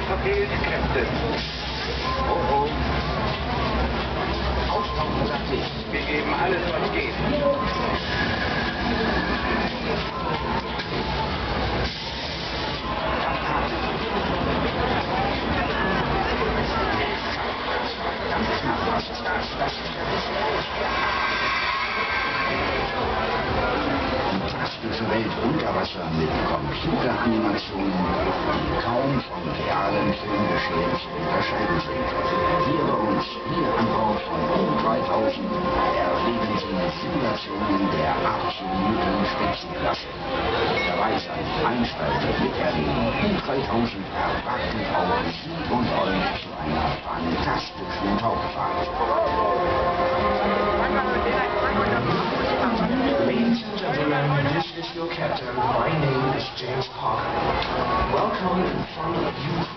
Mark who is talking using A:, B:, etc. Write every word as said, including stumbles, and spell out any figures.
A: verfehlt, Captain. Oh oh. Auftauchen, sagte ich. Wir geben alles, was geht.
B: Fantastische Welt unter Wasser mit Computeranimationen, die kaum vom realen Filmgeschehen zu unterscheiden sind. Hier bei uns, hier an Bord von U dreitausend, erleben Sie Simulationen der absoluten Spitzenklasse. Dabei sein Einschalter miterleben. U dreitausend erwartet auch Sie und euch zu einer fantastischen Tauchfahrt.
C: Ladies and gentlemen, this is your captain. My name is James Parker. Welcome in front of U